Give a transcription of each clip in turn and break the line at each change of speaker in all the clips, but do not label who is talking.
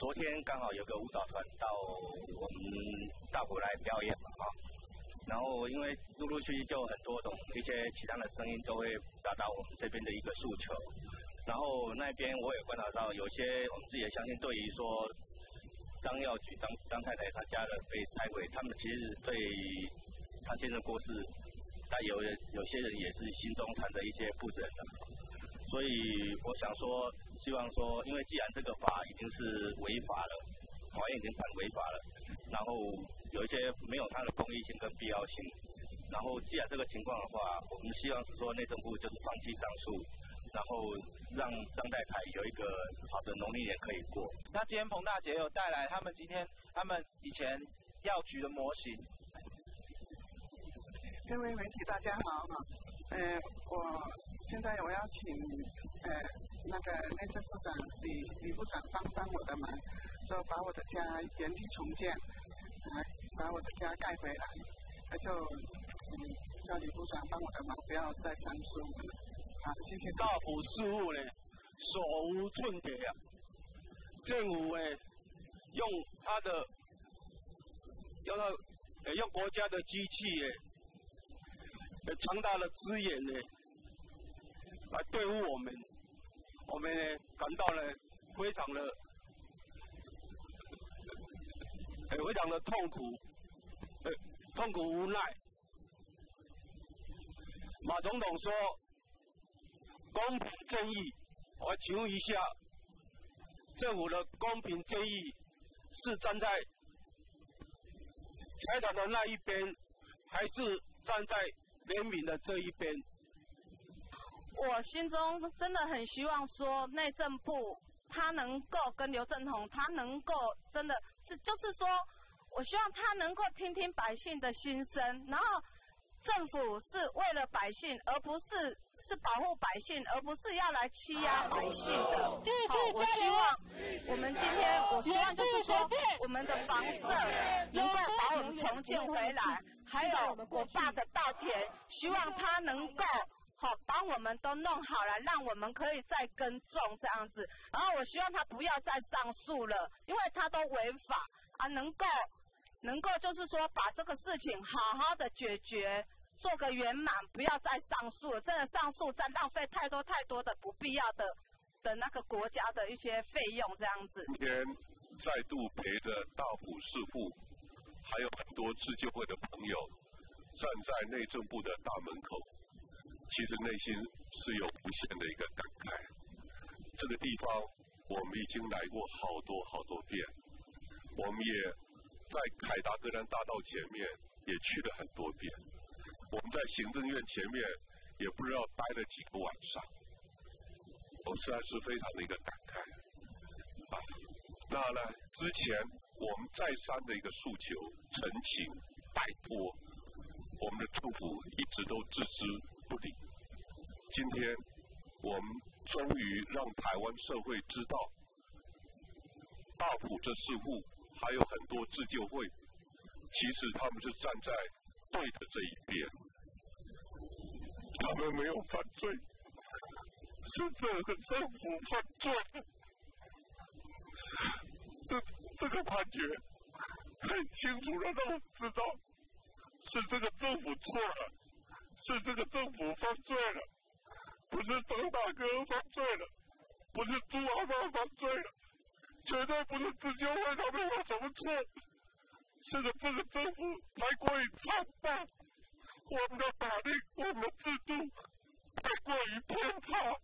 昨天刚好有个舞蹈团到我们大埔来表演嘛，然后因为陆陆续续就很多种一些其他的声音都会达到我们这边的一个诉求，然后那边我也观察到有些我们自己也相信，对于说张耀举张太太她家人被拆毁，他们其实对他先生过世，但有些人也是心中谈着一些不忍的，所以我想说，希望说，因为既然这个法已经是违法了，法院已经判违法了，然后有一些没有它的公益性跟必要性，然后既然这个情况的话，我们希望是说内政部就是放弃上诉，然后让张太太有一个好的农历年可以过。
那今天彭大姐有带来他们以前药局的模型。
各位媒体大家好哈，我现在我要请那个内政部长李部长帮我的忙，说把我的家原地重建，把我的家盖回来，就叫李部长帮我的忙，不要再上诉了。好，谢谢。
大埔事务呢，手无寸铁啊，政府呢用国家的机器强大的资源呢来对付我们，我们呢感到呢非常的痛苦无奈。马总统说公平正义，我请问一下，政府的公平正义是站在财团的那一边，还是站在人民的这一边？
我心中真的很希望说，内政部他能够跟刘正宏，他能够真的是，就是说，我希望他能够听听百姓的心声，然后政府是为了百姓，而不是保护百姓，而不是要来欺压百姓的。我希望我们今天，我希望就是说，我们的房舍能够把我们重建回来，还有我爸的稻田，希望他能够把我们都弄好了，让我们可以再耕种这样子。然后我希望他不要再上诉了，因为他都违法啊，能够就是说把这个事情好好的解决，做个圆满，不要再上诉了。真的上诉再浪费太多的不必要的那个国家的一些费用这样子。
今天再度陪着大埔市府，还有很多自救会的朋友站在内政部的大门口，其实内心是有无限的一个感慨。这个地方我们已经来过好多遍，我们也在凯达格兰大道前面也去了很多遍，我们在行政院前面也不知道待了几个晚上，我实在是非常的一个感慨啊。那呢，之前我们再三的一个诉求、陈情、拜托，我们的政府一直都置之不理。今天我们终于让台湾社会知道，大埔这4户还有很多自救会，其实他们是站在对的这一边，他们没有犯罪，是这个政府犯罪。这个判决很清楚的让我们知道，是这个政府错了，是这个政府犯罪了，不是张大哥犯罪了，不是朱阿妈犯罪了，绝对不是自救会他们有什么错，是这个政府太过于残暴，我们的法律、我们的制度太过于偏差。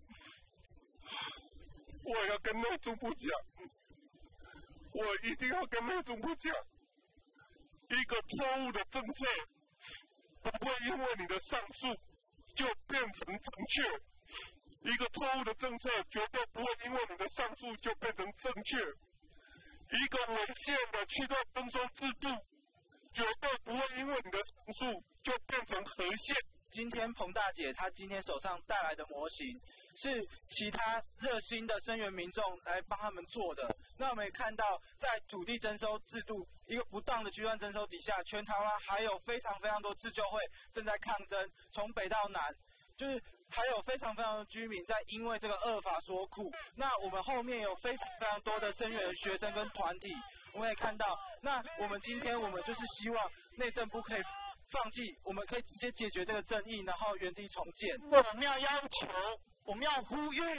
我要跟内政部讲，我一定要跟内政部讲，一个错误的政策不会因为你的上诉就变成正确，一个错误的政策绝对不会因为你的上诉就变成正确，一个违宪的区段征收制度绝对不会因为你的上诉就变成合宪。
今天彭大姐她今天手上带来的模型，是其他热心的声援民众来帮他们做的。那我们也看到，在土地征收制度一个不当的区段征收底下，全台湾还有非常多自救会正在抗争，从北到南，就是还有非常多的居民在因为这个恶法所苦。那我们后面有非常多的声援学生跟团体，我们也看到。那我们今天我们就是希望内政部可以放弃，我们可以直接解决这个争议，然后原地重建。
我们要要求，我们要呼吁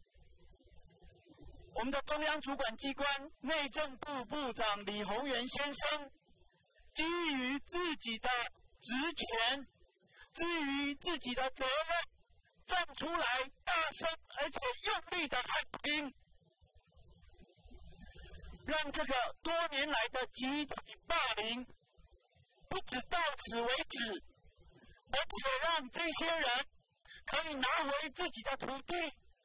我们的中央主管机关内政部部长李鸿源先生，基于自己的职权，基于自己的责任，站出来大声而且用力的喊停，让这个多年来的集体霸凌不止到此为止，而且让这些人可以拿回自己的土地，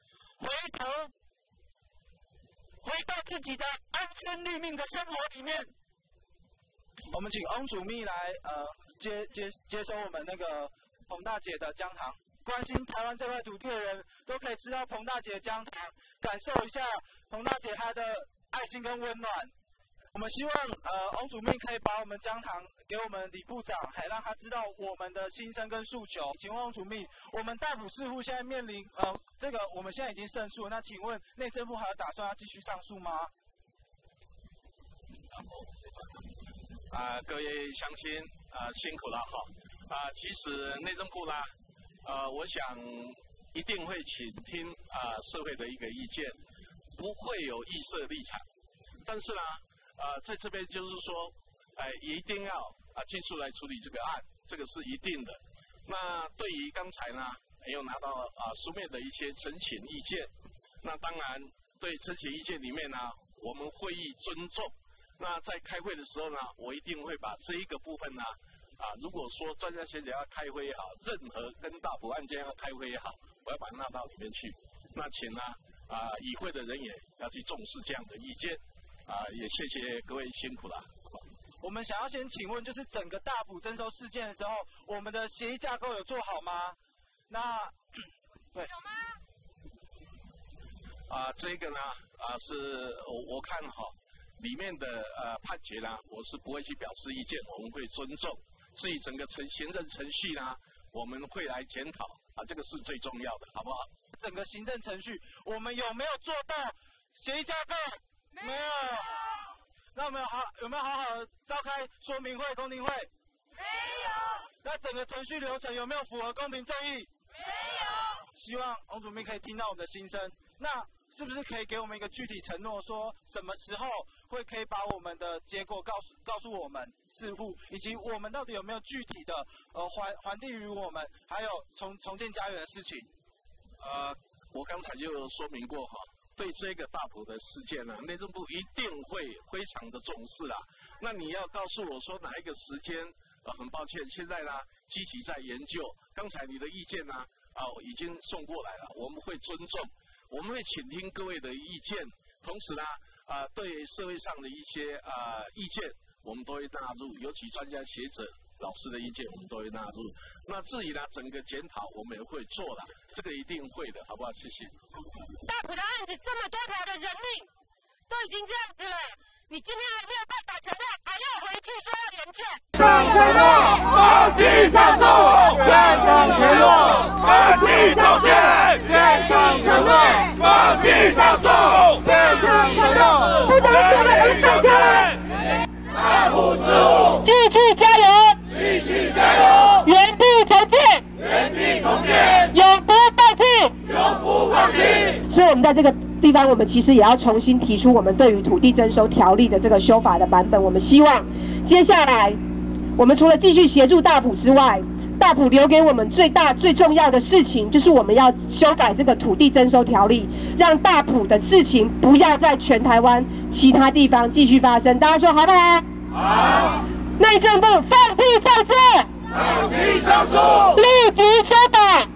回到自己的安身立命的生活里面。
我们请翁主秘来接收我们那个彭大姐的姜糖。关心台湾这块土地的人都可以吃到彭大姐的姜糖，感受一下彭大姐她的爱心跟温暖。我们希望翁主秘可以把我们姜糖给我们李部长，还让他知道我们的心声跟诉求。请问翁主秘，我们大埔市户现在面临这个我们现在已经胜诉了，那请问内政部还有打算要继续上诉吗？
各位乡亲辛苦了哈其实内政部啦我想一定会倾听社会的一个意见，不会有预设立场，但是呢在这边就是说一定要尽速来处理这个案，这个是一定的。那对于刚才呢没有拿到书面的一些陈情意见，那当然对陈情意见里面呢我们会议尊重。那在开会的时候呢，我一定会把这一个部分呢如果说专家学者要开会也好，任何跟大埔案件要开会也好，我要把它纳到里面去。那请呢与会的人也要去重视这样的意见也谢谢各位辛苦了。
我们想要先请问，就是整个大埔征收事件的时候，我们的协议架构有做好吗？那对有
吗？这个呢是我看里面的判决呢，我是不会去表示意见，我们会尊重。至于整个行政程序呢，我们会来检讨这个是最重要的，好不好？
整个行政程序，我们有没有做到协议架构？没有。那我们有没有好好的召开说明会、公听会？没有。那整个程序流程有没有符合公平正义？没有。希望翁主秘可以听到我们的心声。那是不是可以给我们一个具体承诺，说什么时候可以把我们的结果告诉我们市户，以及我们到底有没有具体的还地于我们，还有重建家园的事情？
我刚才就说明过对这个大埔的事件呢，内政部一定会非常的重视啦。那你要告诉我说哪一个时间？很抱歉，现在呢积极在研究。刚才你的意见呢已经送过来了，我们会尊重。我们会倾听各位的意见，同时呢，对社会上的一些意见，我们都会纳入，尤其专家学者、老师的意见，我们都会纳入。那至于呢，整个检讨我们也会做的，这个一定会的，好不好？谢谢。
大埔的案子这么多条的人命都已经这样子了，你今天还没有办法承认，还要回去说要连卷。
上承诺，放弃上诉；现场承诺，放弃上诉；现场承诺，放弃上诉；现场承诺，不能做的很上天。大埔事务，
继续加油，
继续加油，
原地重建，
原地重建，
永不放弃，
永不放弃。
所以我们在这个地方，我们其实也要重新提出我们对于土地征收条例的这个修法的版本。我们希望接下来，我们除了继续协助大埔之外，大埔留给我们最重要的事情，就是我们要修改这个土地征收条例，让大埔的事情不要在全台湾其他地方继续发生。大家说好不好？
好。
内政部放弃上诉，
放弃上诉，
立即修法，